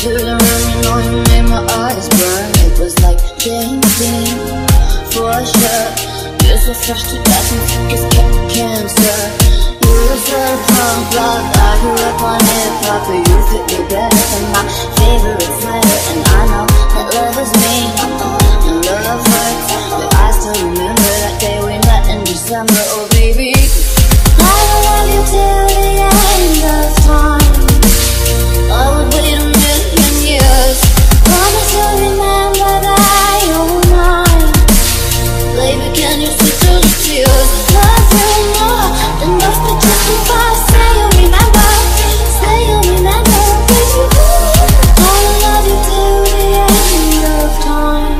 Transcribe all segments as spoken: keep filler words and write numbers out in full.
into the room, you know you made my eyes burn. It was like James Dean, for sure. You're so fresh to death and thick as cancer. You were a punk blood, I grew up on hip-hop, but you fit me better than my favorite sweater. And I know that love is mean, and love hurts, but I still remember that day we met in December. Oh baby, I will love you till the end of time. I would wait a million years. Promise you'll remember that you're mine. Baby, can you see through the tears? Love you more than most, but just if I say you'll remember, say you'll remember, baby. I will love you till the end of time.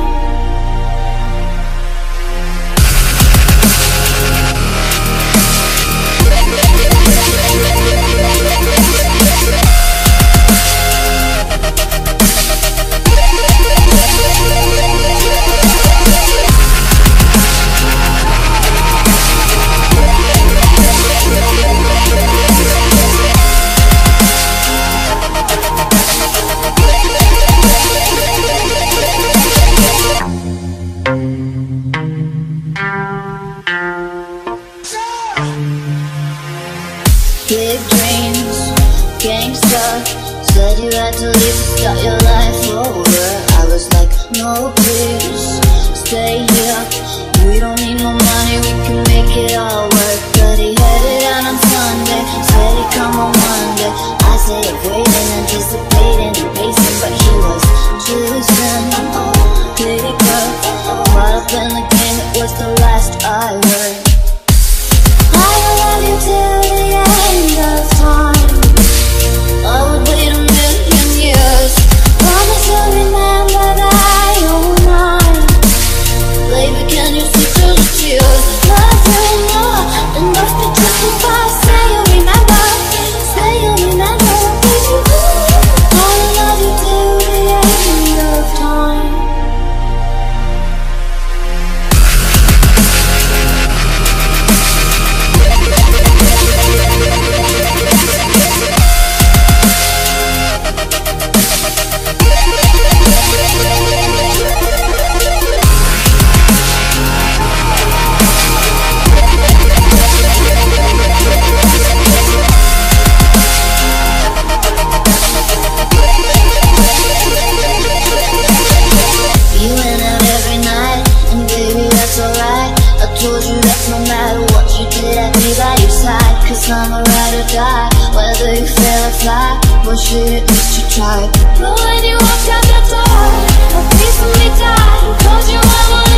Big dreams, gangsta. Said you had to leave to start your life over. I was like, no please, stay here. We don't need no money, we can make it all work. But he headed out on Sunday, said he'd come on Monday. I stayed waiting, anticipating and pacing, but he was choosing. Pretty girl, caught up in the game, it was the last I heard. I will love you till the end of time. I would wait a million years. Promise you'll remember that you're mine. Baby, can you see through the tears? Love you more than most, but just if I say you'll remember, say you'll remember, baby. I will love you till the end of time. No matter what you did, I'd be by your side. Cause I'm a ride or die, whether you fail or fly. Well shit, at least you tried. But when you walked out the door, a piece of me died. Told you I wanted